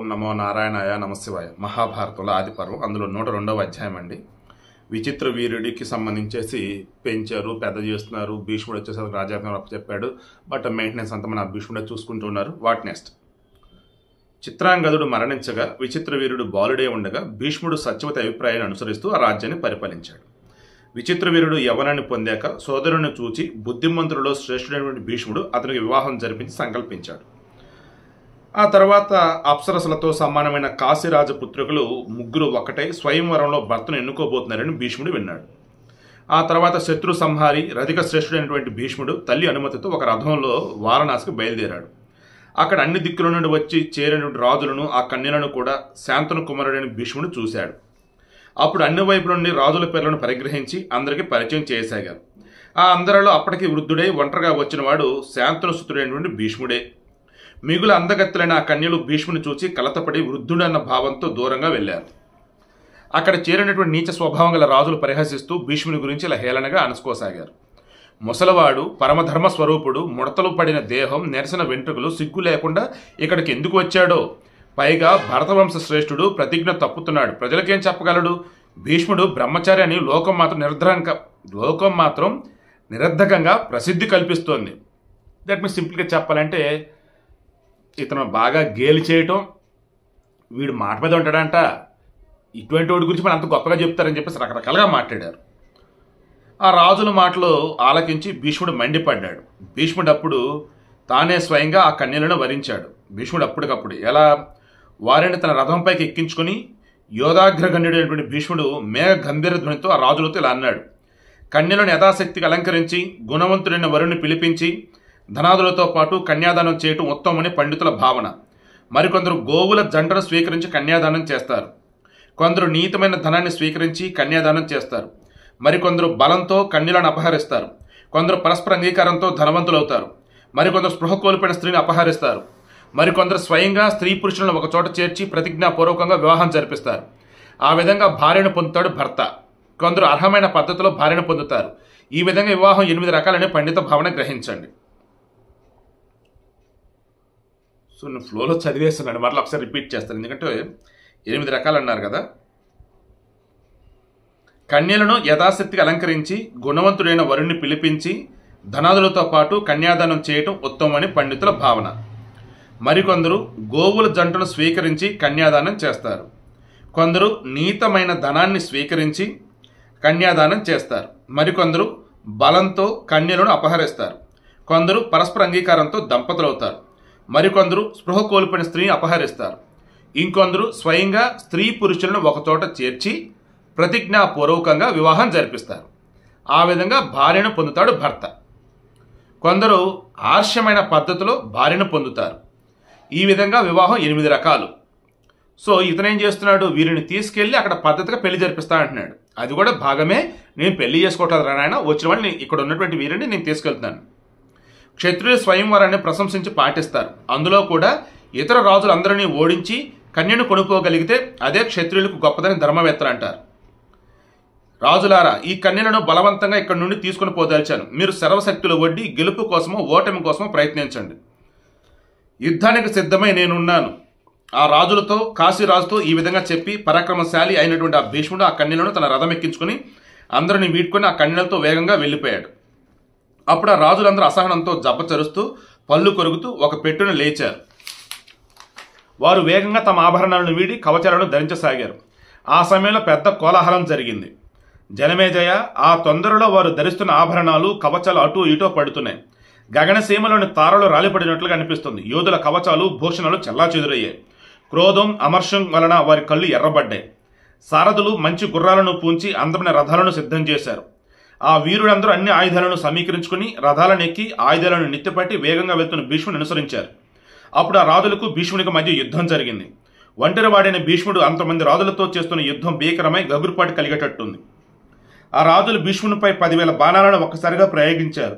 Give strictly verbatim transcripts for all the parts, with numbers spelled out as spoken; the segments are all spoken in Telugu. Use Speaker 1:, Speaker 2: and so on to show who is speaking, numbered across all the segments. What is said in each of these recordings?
Speaker 1: ఓం నమో నారాయణాయ నమశివాయ. మహాభారతంలో ఆది పర్వం, అందులో నూట రెండవ అధ్యాయం అండి. విచిత్ర వీరుడికి సంబంధించేసి పెంచారు, పెద్ద చేస్తున్నారు. భీష్ముడు వచ్చేసరికి రాజ్యాంగం చెప్పాడు, బట్ మెయింటెనెన్స్ అంతా మన భీష్ముడే చూసుకుంటూ ఉన్నారు. What next? చిత్రాంగదుడు మరణించగా విచిత్ర వీరుడు బాలుడే ఉండగా భీష్ముడు సత్యవతి అభిప్రాయాన్ని అనుసరిస్తూ ఆ రాజ్యాన్ని పరిపాలించాడు. విచిత్ర వీరుడు యవ్వనాన్ని పొందాక సోదరుని చూచి బుద్ధిమంతులలో శ్రేష్ఠుడైనటువంటి భీష్ముడు అతనికి వివాహం జరిపించి సంకల్పించాడు. ఆ తర్వాత అప్సరసలతో సమానమైన కాశీరాజపుత్రికలు ముగ్గురు ఒకటై స్వయంవరంలో భర్తను ఎన్నుకోబోతున్నారని భీష్ముడు విన్నాడు. ఆ తర్వాత శత్రు సంహారి రధిక శ్రేష్ఠుడైనటువంటి భీష్ముడు తల్లి అనుమతితో ఒక రథంలో వారణాసికి బయలుదేరాడు. అక్కడ అన్ని దిక్కుల నుండి వచ్చి చేరినటువంటి రాజులను, ఆ కన్యలను కూడా శాంతను కుమారుడైన భీష్ముడు చూశాడు. అప్పుడు అన్ని వైపుల నుండి రాజుల పేర్లను పరిగ్రహించి అందరికీ పరిచయం చేయసాగారు. ఆ అందరిలో అప్పటికి వృద్ధుడై ఒంటరిగా వచ్చిన వాడు శాంతను సుతుడైనటువంటి భీష్ముడే. మిగులు అందగత్తులైన ఆ కన్యలు భీష్ముని చూచి కలతపడి వృద్ధుడన్న భావంతో దూరంగా వెళ్లారు. అక్కడ చేరినటువంటి నీచ స్వభావం గల రాజులు పరిహసిస్తూ భీష్ముని గురించి ఇలా హేళనగా అనుకోసాగారు. ముసలవాడు, పరమధర్మ స్వరూపుడు, ముడతలు పడిన దేహం, నెరసిన వెంట్రుకలు, సిగ్గు లేకుండా ఇక్కడికి ఎందుకు వచ్చాడో, పైగా భరతవంశ శ్రేష్ఠుడు, ప్రతిజ్ఞ తప్పుతున్నాడు, ప్రజలకేం చెప్పగలడు? భీష్ముడు బ్రహ్మచారి అని లోకం మాత్రం నిర్ధరంక లోకం మాత్రం నిరర్ధకంగా ప్రసిద్ధి కల్పిస్తోంది. దట్ మీన్స్ సింపుల్గా చెప్పాలంటే ఇతను బాగా గేలి చేయటం, వీడు మాట మీద ఉంటాడంట, ఇటువంటి వాడి గురించి మనం అంత గొప్పగా చెప్తారని చెప్పేసి రకరకాలుగా మాట్లాడారు. ఆ రాజుల మాటలు ఆలకించి భీష్ముడు మండిపడ్డాడు. భీష్ముడు అప్పుడు తానే స్వయంగా ఆ కన్యలను వరించాడు. భీష్ముడు అప్పటికప్పుడు ఎలా వారిని తన రథంపైకి ఎక్కించుకుని యోధాగ్రగణ్యుడైనటువంటి భీష్ముడు మేఘ గంభీర ధ్వనితో ఆ రాజులతో ఇలా అన్నాడు: కన్యలను యథాశక్తికి అలంకరించి గుణవంతుడైన వరుణ్ణి పిలిపించి ధనాదులతో పాటు కన్యాదానం చేయటం ఉత్తమమని పండితుల భావన. మరికొందరు గోవుల జంటను స్వీకరించి కన్యాదానం చేస్తారు. కొందరు నీతమైన ధనాన్ని స్వీకరించి కన్యాదానం చేస్తారు. మరికొందరు బలంతో కన్యలను అపహరిస్తారు. కొందరు పరస్పర అంగీకారంతో ధనవంతులవుతారు. మరికొందరు స్పృహ కోల్పోయిన స్త్రీని అపహరిస్తారు. మరికొందరు స్వయంగా స్త్రీ పురుషులను ఒకచోట చేర్చి ప్రతిజ్ఞాపూర్వకంగా వివాహం జరిపిస్తారు. ఆ విధంగా భార్యను పొందుతాడు భర్త. కొందరు అర్హమైన పద్ధతిలో భార్యను పొందుతారు. ఈ విధంగా వివాహం ఎనిమిది రకాలనే పండిత భావన గ్రహించండి. సో నేను ఫ్లోలో చదివేస్తున్నాను, మరలా ఒకసారి రిపీట్ చేస్తాను, ఎందుకంటే ఎనిమిది రకాలు అన్నారు కదా. కన్యలను యథాశక్తికి అలంకరించి గుణవంతుడైన వరుణ్ణి పిలిపించి ధనాదులతో పాటు కన్యాదానం చేయటం ఉత్తమమని పండితుల భావన. మరికొందరు గోవుల జంటను స్వీకరించి కన్యాదానం చేస్తారు. కొందరు నీతమైన ధనాన్ని స్వీకరించి కన్యాదానం చేస్తారు. మరికొందరు బలంతో కన్యలను అపహరిస్తారు. కొందరు పరస్పర అంగీకారంతో దంపతులవుతారు. మరికొందరు స్పృహ కోల్పోయిన స్త్రీని అపహరిస్తారు. ఇంకొందరు స్వయంగా స్త్రీ పురుషులను ఒకచోట చేర్చి ప్రతిజ్ఞాపూర్వకంగా వివాహం జరిపిస్తారు. ఆ విధంగా భార్యను పొందుతాడు భర్త. కొందరు ఆర్ష్యమైన పద్ధతిలో భార్యను పొందుతారు. ఈ విధంగా వివాహం ఎనిమిది రకాలు. సో ఇతనేం చేస్తున్నాడు? వీరిని తీసుకెళ్లి అక్కడ పద్ధతిగా పెళ్లి జరిపిస్తా అంటున్నాడు. అది కూడా భాగమే. నేను పెళ్లి చేసుకోవట్లేదు నాయన, వచ్చిన వాళ్ళు ఇక్కడ ఉన్నటువంటి వీరిని నేను తీసుకెళ్తున్నాను. క్షత్రియుల స్వయంవరాన్ని ప్రశంసించి పాటిస్తారు. అందులో కూడా ఇతర రాజులందరినీ ఓడించి కన్యను కొనుక్కోగలిగితే అదే క్షత్రియులకు గొప్పదని ధర్మవేత్తలు అంటారు. రాజులారా, ఈ కన్యలను బలవంతంగా ఇక్కడి నుండి తీసుకుని పోదలిచాను. మీరు సర్వశక్తులు వడ్డీ గెలుపు కోసమో ఓటమి కోసమో ప్రయత్నించండి. యుద్ధానికి సిద్ధమై నేనున్నాను. ఆ రాజులతో, కాశీరాజుతో ఈ విధంగా చెప్పి పరాక్రమశాలి అయినటువంటి ఆ భీష్ముడు ఆ కన్యలను తన రథం ఎక్కించుకుని అందరిని వీడ్కొని ఆ కన్యలతో వేగంగా వెళ్ళిపోయాడు. అప్పుడు ఆ రాజులందరూ అసహనంతో జబ్బచరుస్తూ పళ్ళు కొరుకుతూ ఒక పెట్టున లేచారు. వారు వేగంగా తమ ఆభరణాలను వీడి కవచాలను ధరించసాగారు. ఆ సమయంలో పెద్ద కోలాహలం జరిగింది. జనమేజయ, ఆ తొందరలో వారు ధరిస్తున్న ఆభరణాలు, కవచాలు అటూ ఇటూ పడుతున్నాయి. గగనసీమలోని తారలు రాలిపడినట్లుగా అనిపిస్తుంది. యోధుల కవచాలు, భూషణాలు చెల్లాచెదురయ్యాయి. క్రోధం, అమర్షం వలన వారి కళ్ళు ఎర్రబడ్డాయి. సారథులు మంచి గుర్రాలను పూంచి అందమైన రథాలను సిద్ధం చేశారు. ఆ వీరులందరూ అన్ని ఆయుధాలను సమీకరించుకుని రథాలను ఎక్కి ఆయుధాలను నెత్తిపట్టి వేగంగా వెళ్తున్న భీష్ముని అనుసరించారు. అప్పుడు ఆ రాజులకు భీష్మునికి మధ్య యుద్ధం జరిగింది. ఒంటరివాడైన భీష్ముడు అంతమంది రాజులతో చేస్తున్న యుద్ధం భీకరమై గగురుపాటు కలిగేటట్టుంది. ఆ రాజులు భీష్మునిపై పదివేల బాణాలను ఒక్కసారిగా ప్రయోగించారు.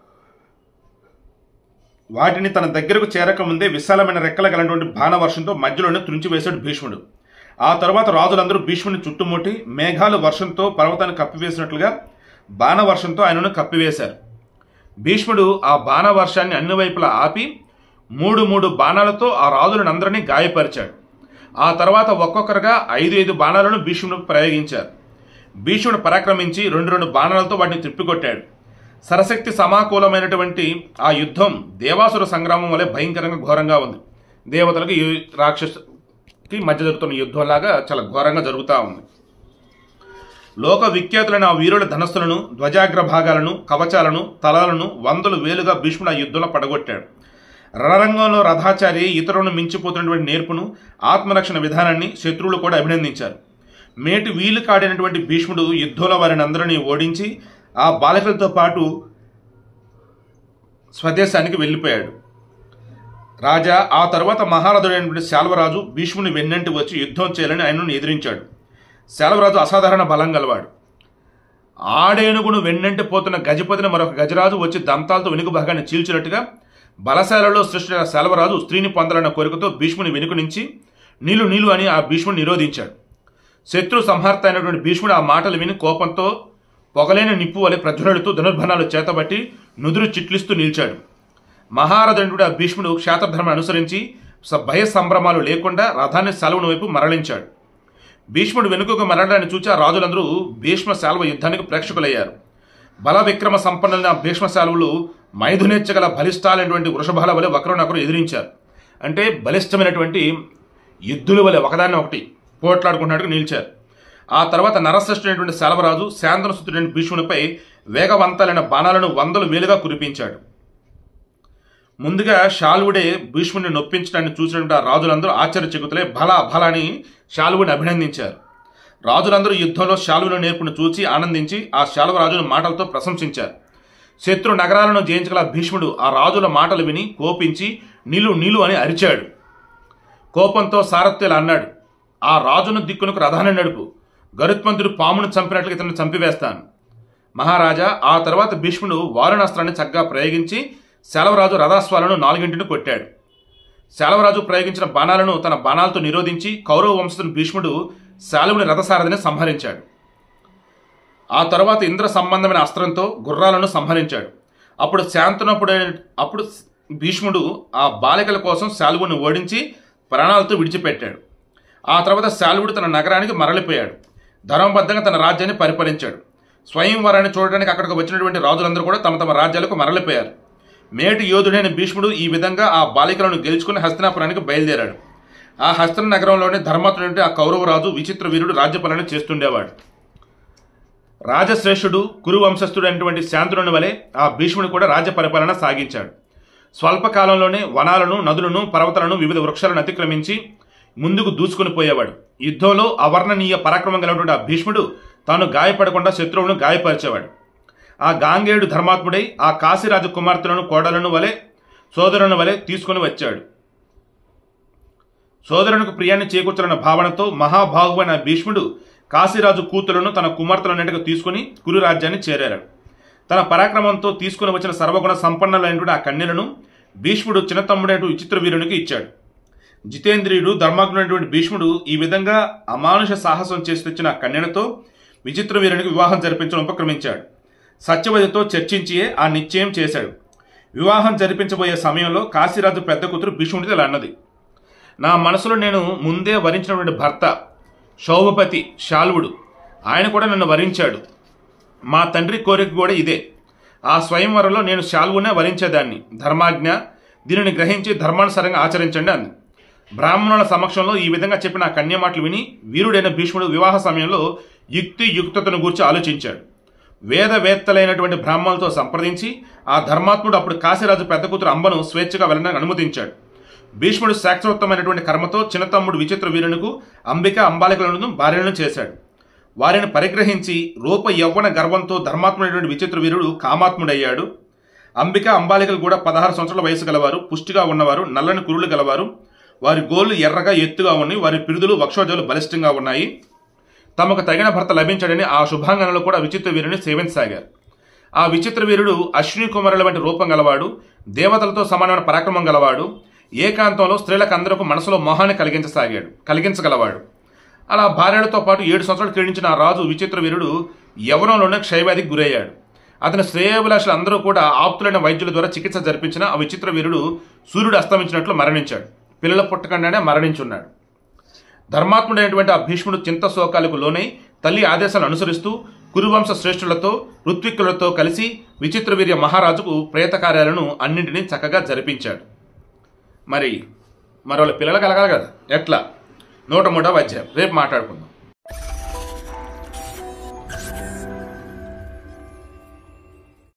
Speaker 1: వాటిని తన దగ్గరకు చేరకముందే విశాలమైన రెక్కల గలటువంటి బాణవర్షంతో మధ్యలోనే త్రుంచివేశాడు భీష్ముడు. ఆ తర్వాత రాజులందరూ భీష్ముని చుట్టుముట్టి మేఘాలు వర్షంతో పర్వతాన్ని కప్పివేసినట్లుగా బాణవర్షంతో ఆయనను కప్పివేశారు. భీష్ముడు ఆ బాణవర్షాన్ని అన్ని వైపులా ఆపి మూడు మూడు బాణాలతో ఆ రాజులనందరినీ గాయపరిచాడు. ఆ తర్వాత ఒక్కొక్కరుగా ఐదు ఐదు బాణాలను భీష్ముడు ప్రయోగించారు. భీష్ముడు పరాక్రమించి రెండు రెండు బాణాలతో వాటిని తిప్పికొట్టాడు. సరశక్తి సమాకూలమైనటువంటి ఆ యుద్ధం దేవాసుర సంగ్రామం వలె భయంకరంగా ఘోరంగా ఉంది. దేవతలకు రాక్షసుకి మధ్య జరుగుతున్న యుద్ధంలాగా చాలా ఘోరంగా జరుగుతూ ఉంది. లోక విఖ్యాతులైన ఆ వీరుల ధనస్సులను, ధ్వజాగ్ర భాగాలను, కవచాలను, తలాలను వందలు వేలుగా భీష్ముడు ఆ యుద్ధంలో పడగొట్టాడు. రణరంగంలో రథాచారి ఇతరులను మించిపోతున్నటువంటి నేర్పును, ఆత్మరక్షణ విధానాన్ని శత్రువులు కూడా అభినందించారు. మేటి వీలు కాడినటువంటి భీష్ముడు యుద్ధంలో వారిని అందరినీ ఓడించి ఆ బాలికలతో పాటు స్వదేశానికి వెళ్ళిపోయాడు. రాజా ఆ తర్వాత మహారథుడైనటువంటి శాల్వరాజు భీష్ముని వెన్నంటి వచ్చి యుద్ధం చేయాలని ఆయనను ఎదిరించాడు. శాల్వరాజు అసాధారణ బలం గలవాడు. ఆడేనుగును వెన్నంటి పోతున్న గజపతిని మరొక గజరాజు వచ్చి దంతాలతో వెనుక భాగాన్ని చీల్చినట్టుగా బలశాలలో సృష్టించిన శాల్వరాజు స్త్రీని పొందాలన్న కోరికతో భీష్ముని వెనుక నుంచి నీళ్లు నీళ్లు అని ఆ భీష్ముని నిరోధించాడు. శత్రు సంహార్త అయినటువంటి భీష్ముడు ఆ మాటలు విని కోపంతో పొగలేని నిప్పు వలె ప్రజ్వలుతూ ధనుర్భణాలు చేతబట్టి నుదురు చిట్లిస్తూ నిలిచాడు. మహారథుడు ఆ భీష్ముడు క్షేత్రధర్మం అనుసరించి భయ సంభ్రమాలు లేకుండా రథాన్ని శాల్వుని వైపు మరలించాడు. భీష్ముడు వెనుకకు మరలడాన్ని చూచి ఆ రాజులందరూ భీష్మ శాల్వ యుద్ధానికి ప్రేక్షకులయ్యారు. బల విక్రమ సంపన్నులైన భీష్మ శాల్వులు మైథునేచ్చగల బలిష్టాలైనటువంటి వృషభాల వలె ఒకరినొకరు ఎదిరించారు. అంటే బలిష్టమైనటువంటి యుద్ధుల వలె ఒకదాన్ని ఒకటి పోట్లాడుకున్నట్టుగా నిలిచారు. ఆ తర్వాత నరశ్రేష్ఠుడైనటువంటి శాల్వరాజు శాంతనసుతుడైన భీష్మునిపై వేగవంతాలైన బాణాలను వందలు వేలుగా కురిపించాడు. ముందుగా శాల్వుడే భీష్ముడిని నొప్పించడాన్ని చూసినటువంటి ఆ రాజులందరూ ఆశ్చర్యచకితులై బల బల అని శాల్వుడిని అభినందించారు. రాజులందరూ యుద్ధంలో శాల్వుని నేర్పును చూచి ఆనందించి ఆ శాల్వరాజును మాటలతో ప్రశంసించారు. శత్రు నగరాలను జయించగల భీష్ముడు ఆ రాజుల మాటలు విని కోపించి నీలు నీలు అని అరిచాడు. కోపంతో సారథ్యులు అన్నాడు, ఆ రాజును దిక్కునకు రథాన్ని నడుపు, గరుత్మంతుడు పామును చంపినట్లు ఇతను చంపివేస్తాను. మహారాజా ఆ తర్వాత భీష్ముడు వారుణాస్త్రాన్ని చక్కగా ప్రయోగించి శాల్వరాజు రథాస్వాలను నాలుగింటిని కొట్టాడు. శాల్వరాజు ప్రయోగించిన బాణాలను తన బాణాలతో నిరోధించి కౌరవ వంశస్థుని భీష్ముడు శాల్వుని రథసారథిని సంహరించాడు. ఆ తర్వాత ఇంద్ర సంబంధమైన అస్త్రంతో గుర్రాలను సంహరించాడు. అప్పుడు శాంతనపుడైన అప్పుడు భీష్ముడు ఆ బాలికల కోసం శాల్వుని ఓడించి ప్రాణాలతో విడిచిపెట్టాడు. ఆ తర్వాత శాల్వుడు తన నగరానికి మరలిపోయాడు. ధర్మబద్ధంగా తన రాజ్యాన్ని పరిపాలించాడు. స్వయంవరాన్ని చూడడానికి అక్కడికి వచ్చినటువంటి రాజులందరూ కూడా తమ తమ రాజ్యాలకు మరలిపోయారు. మేటి యోధుడైన భీష్ముడు ఈ విధంగా ఆ బాలికలను గెలుచుకుని హస్తినాపురానికి బయలుదేరాడు. ఆ హస్త నగరంలోని ధర్మాత్ముడు ఆ కౌరవరాజు విచిత్ర వీరుడు రాజ్యపాలన చేస్తుండేవాడు. రాజశ్రేష్ఠుడు కురు వంశస్థుడైనటువంటి శాంతనుని వలె ఆ భీష్ముడు కూడా రాజ్య పరిపాలన సాగించాడు. స్వల్పకాలంలోనే వనాలను, నదులను, పర్వతాలను, వివిధ వృక్షాలను అతిక్రమించి ముందుకు దూసుకుని పోయేవాడు. యుద్ధంలో అవర్ణనీయ పరాక్రమం కలిగినటువంటి ఆ భీష్ముడు తాను గాయపడకుండా శత్రువులను గాయపరిచేవాడు. ఆ గాంగేయుడు ధర్మాత్ముడై ఆ కాశీరాజు కుమార్తెలను, కోడలను వలె సోదరుని వలె తీసుకుని వచ్చాడు. సోదరునికి ప్రియాన్ని చేకూర్చాలన్న భావనతో మహాబాహువైన భీష్ముడు కాశీరాజు కూతులను తన కుమార్తెలన్నింటికి తీసుకుని కురు రాజ్యాన్ని చేరాడు. తన పరాక్రమంతో తీసుకుని వచ్చిన సర్వగుణ సంపన్నులైనటువంటి ఆ కన్యలను భీష్ముడు చిన్న తమ్ముడైన విచిత్ర వీరునికి ఇచ్చాడు. జితేంద్రియుడు ధర్మాగ్నుడైనటువంటి భీష్ముడు ఈ విధంగా అమానుష సాహసం చేసి తెచ్చిన ఆ కన్యలతో విచిత్ర వీరునికి వివాహం జరిపించడం ఉపక్రమించాడు. సత్యవతితో చర్చించియే ఆ నిశ్చయం చేశాడు. వివాహం జరిపించబోయే సమయంలో కాశీరాజు పెద్ద కూతురు భీష్ముడితో ఇలా అన్నది, నా మనసులో నేను ముందే వరించినటువంటి భర్త శౌభపతి శాల్వుడు, ఆయన కూడా నన్ను వరించాడు. మా తండ్రి కోరిక కూడా ఇదే. ఆ స్వయంవరంలో నేను శాల్వునే వరించేదాన్ని. ధర్మాజ్ఞ, దీనిని గ్రహించి ధర్మానుసారంగా ఆచరించండి అంది. బ్రాహ్మణుల సమక్షంలో ఈ విధంగా చెప్పిన ఆ కన్య మాటలు విని వీరుడైన భీష్ముడు వివాహ సమయంలో యుక్తి యుక్తతను గురించి ఆలోచించాడు. వేదవేత్తలైనటువంటి బ్రాహ్మణులతో సంప్రదించి ఆ ధర్మాత్ముడు అప్పుడు కాశీరాజు పెద్ద కూతురు అంబను స్వేచ్ఛగా వెళ్ళడానికి అనుమతించాడు. భీష్ముడు శాస్త్రోత్తమైనటువంటి కర్మతో చిన్నతమ్ముడు విచిత్ర వీరునికు అంబిక అంబాలికలను భార్యలను చేశాడు. వారిని పరిగ్రహించి రూప యవ్వన గర్వంతో ధర్మాత్ముడైనటువంటి విచిత్ర వీరుడు కామాత్ముడయ్యాడు. అంబిక అంబాలికలు కూడా పదహారు సంవత్సరాల వయసు గలవారు, పుష్టిగా ఉన్నవారు, నల్లని కురులు గలవారు. వారి గోళ్లు ఎర్రగా ఎత్తుగా ఉన్నాయి, వారి పిరుదులు వక్షోజాలు బలిష్టంగా ఉన్నాయి. తమకు తగిన భర్త లభించాడని ఆ శుభాంగనలో కూడా విచిత్ర వీరుని సేవించసాగారు. ఆ విచిత్ర వీరుడు అశ్విని కుమారుల వంటి రూపం గలవాడు, దేవతలతో సమానమైన పరాక్రమం గలవాడు. ఏకాంతంలో స్త్రీలకు అందరకు మనసులో మోహాన్ని కలిగించసాగాడు కలిగించగలవాడు అలా భార్యలతో పాటు ఏడు సంవత్సరాలు క్రీడించిన ఆ రాజు విచిత్ర వీరుడు యవ్వనంలోనే క్షయవ్యాధికి గురయ్యాడు. అతని శ్రేయోభిలాషులు అందరూ కూడా ఆప్తులైన వైద్యుల ద్వారా చికిత్స జరిపించిన ఆ విచిత్ర వీరుడు సూర్యుడు అస్తమించినట్లు మరణించాడు. పిల్లల పుట్టకుండానే మరణించున్నాడు. ధర్మాత్ముడైనటువంటి ఆ భీష్ముడు చింతశోకాలకు లోనై తల్లి ఆదేశాలు అనుసరిస్తూ కురువంశ శ్రేష్ఠులతో ఋత్విక్కులతో కలిసి విచిత్రవీర్య మహారాజుకు ప్రేత కార్యాలను అన్నింటినీ చక్కగా జరిపించాడు. మరి మరో పిల్లలు కలగాలి కదా, ఎట్లా? నూట మూడవ అధ్యాయం రేపు మాట్లాడుకుందాం.